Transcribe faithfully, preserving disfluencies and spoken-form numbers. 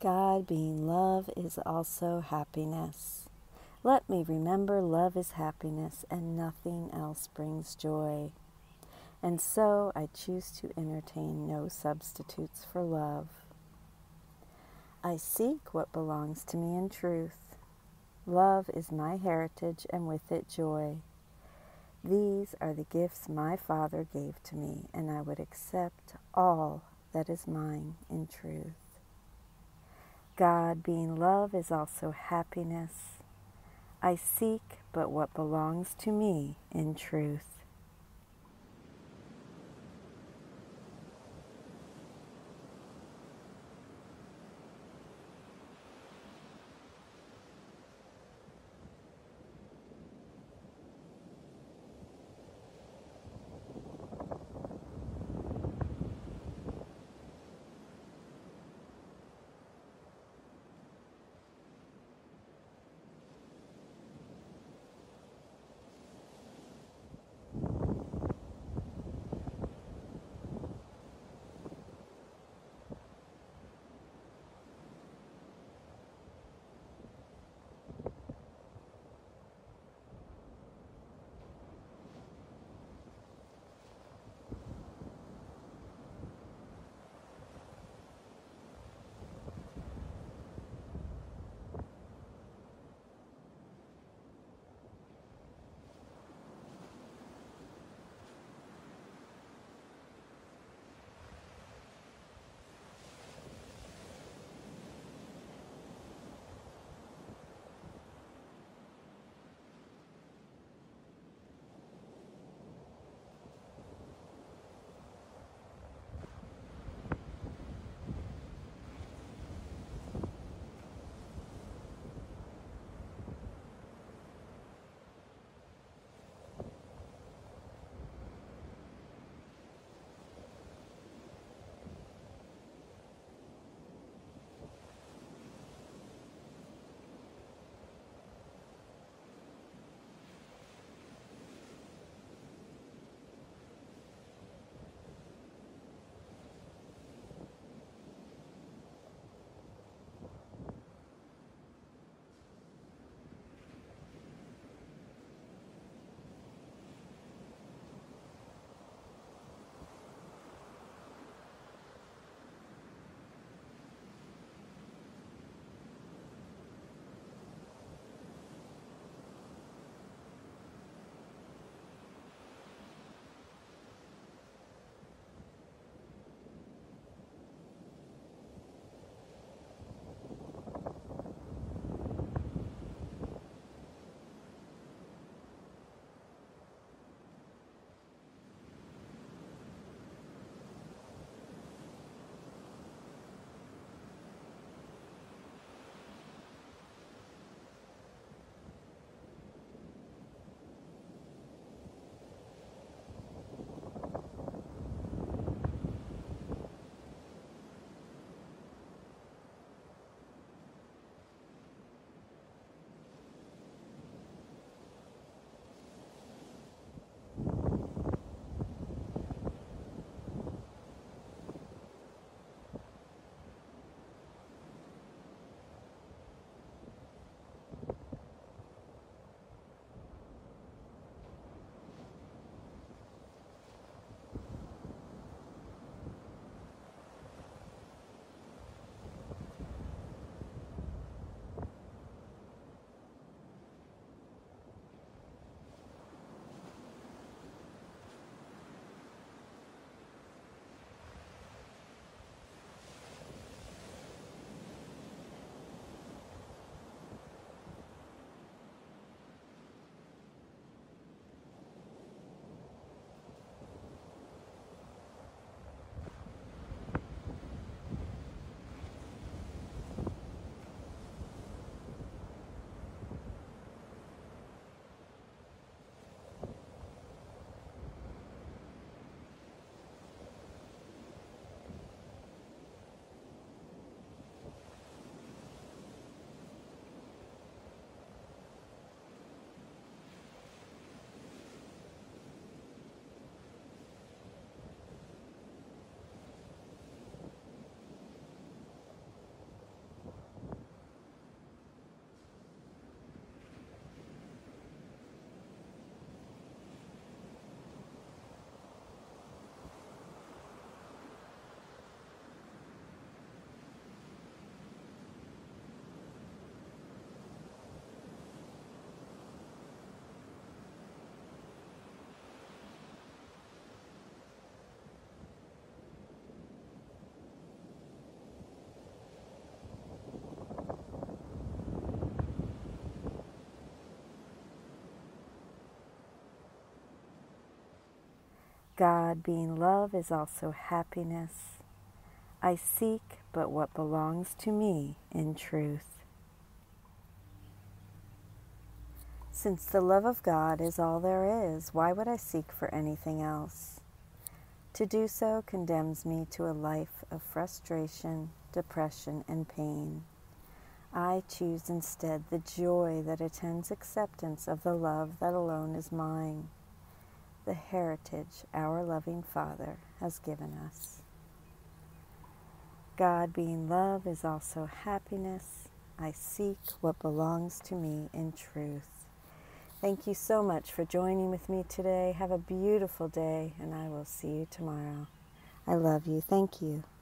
God, being love, is also happiness. Let me remember love is happiness and nothing else brings joy. And so I choose to entertain no substitutes for love. I seek what belongs to me in truth. Love is my heritage and with it joy. These are the gifts my Father gave to me, and I would accept all that is mine in truth. God, being love, is also happiness. I seek but what belongs to me in truth. God being love is also happiness. I seek but what belongs to me in truth. Since the love of God is all there is, why would I seek for anything else? To do so condemns me to a life of frustration, depression, and pain. I choose instead the joy that attends acceptance of the love that alone is mine, the heritage our loving Father has given us. God being love is also happiness. I seek what belongs to me in truth. Thank you so much for joining with me today. Have a beautiful day, and I will see you tomorrow. I love you. Thank you.